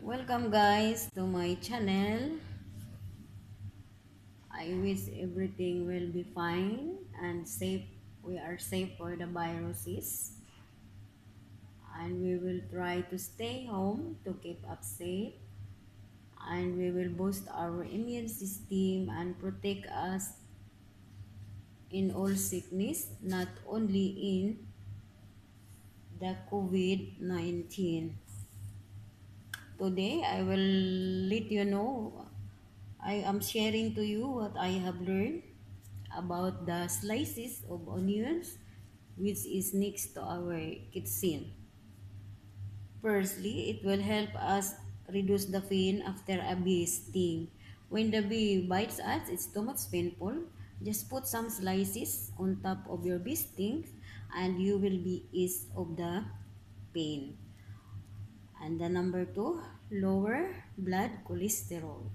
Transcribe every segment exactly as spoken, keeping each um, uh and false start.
Welcome guys to my channel. I wish everything will be fine and safe. We are safe for the viruses and we will try to stay home to keep up safe, and we will boost our immune system and protect us in all sickness, not only in the COVID nineteen. Today I will let you know, I am sharing to you what I have learned about the slices of onions, which is next to our kitchen. Firstly, it will help us reduce the pain after a bee sting. When the bee bites us, it's too much painful. Just put some slices on top of your bee stings and you will be eased of the pain. And the number two, lower blood cholesterol.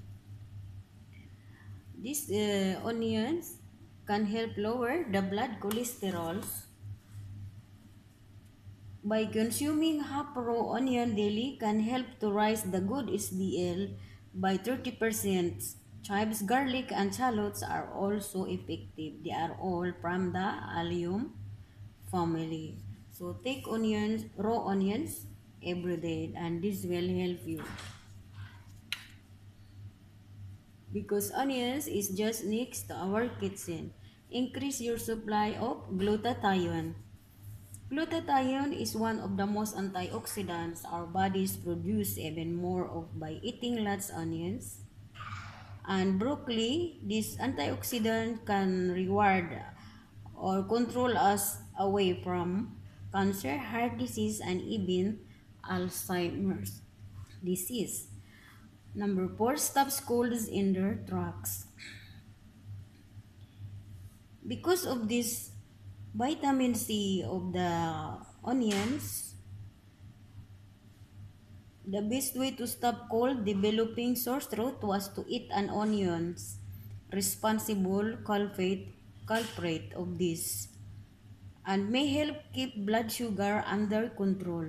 These uh, onions can help lower the blood cholesterol. By consuming half raw onion daily can help to raise the good H D L by thirty percent. Chives, garlic, and shallots are also effective. They are all from the allium family. So take onions, raw onions every day, and this will help you. Because onions is just next to our kitchen. Increase your supply of glutathione. Glutathione is one of the most antioxidants our bodies produce even more of by eating lots onions. And broccoli, this antioxidant can reward or control us away from cancer, heart disease, and even Alzheimer's disease. Number four, stops colds in their tracks. Because of this vitamin C of the onions, the best way to stop cold developing sore throat was to eat an onions. Responsible culprit, culprit of this and may help keep blood sugar under control.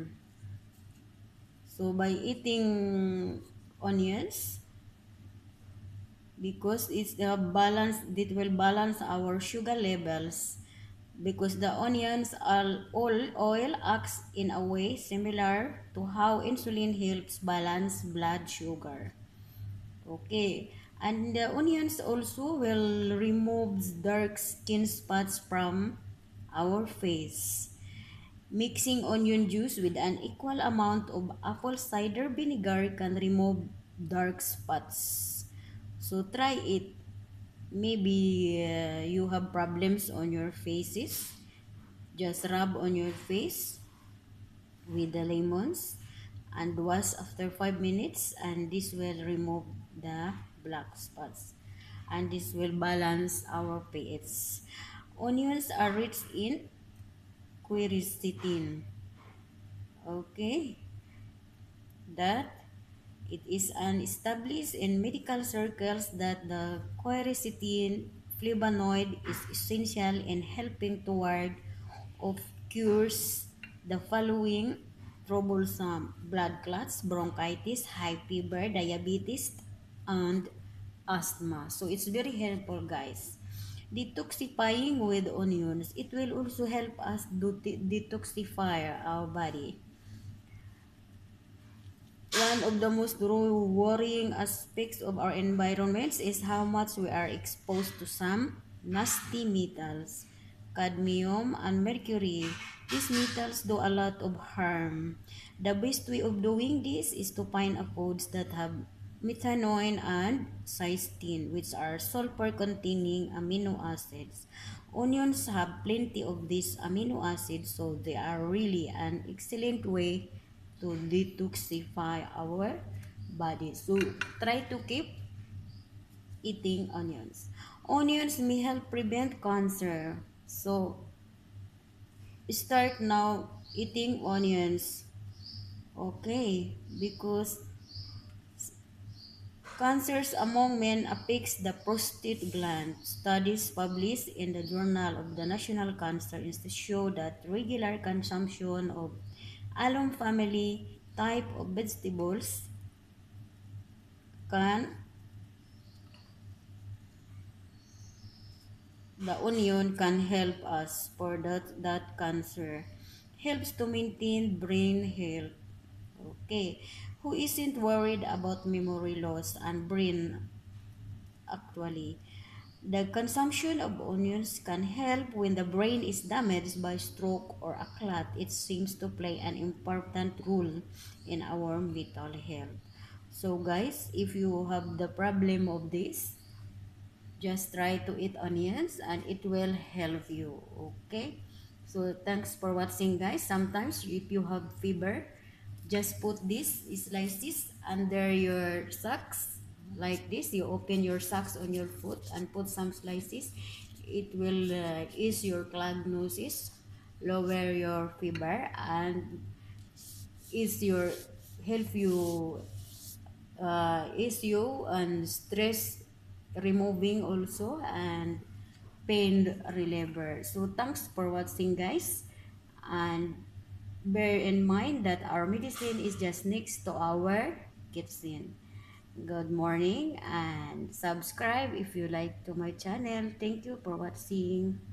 So by eating onions, because it's the balance, it will balance our sugar levels, because the onions are all oil acts in a way similar to how insulin helps balance blood sugar. Okay, and the onions also will remove dark skin spots from our face. Mixing onion juice with an equal amount of apple cider vinegar can remove dark spots. So try it. Maybe uh, you have problems on your faces. Just rub on your face with the lemons and wash after five minutes, and this will remove the black spots and this will balance our pH. Onions are rich in quercetin. Okay, that it is an established in medical circles that the quercetin flavonoid is essential in helping toward of cures the following troublesome blood clots, bronchitis, high fever, diabetes, and asthma. So it's very helpful, guys. Detoxifying with onions, it will also help us to detoxify our body. One of the most worrying aspects of our environments is how much we are exposed to some nasty metals, cadmium and mercury. These metals do a lot of harm. The best way of doing this is to find a foods that have methanoin and cysteine, which are sulfur-containing amino acids. Onions have plenty of these amino acids, so they are really an excellent way to detoxify our body. So try to keep eating onions. Onions may help prevent cancer. So start now eating onions. Okay, because cancers among men affects the prostate gland. Studies published in the Journal of the National Cancer Institute show that regular consumption of allium family type of vegetables can the onion can help us for that that cancer. Helps to maintain brain health. Okay. Who isn't worried about memory loss and brain actually? The consumption of onions can help when the brain is damaged by stroke or a clot. It seems to play an important role in our mental health. So guys, if you have the problem of this, just try to eat onions and it will help you. Okay, so thanks for watching guys. Sometimes if you have fever, just put this slices under your socks like this. You open your socks on your foot and put some slices. It will uh, ease your clogged noses, lower your fever, and ease your help you uh, issue and stress removing also, and pain reliever. So thanks for watching guys, and bear in mind that our medicine is just next to our kitchen. Good morning and subscribe if you like to my channel. Thank you for watching.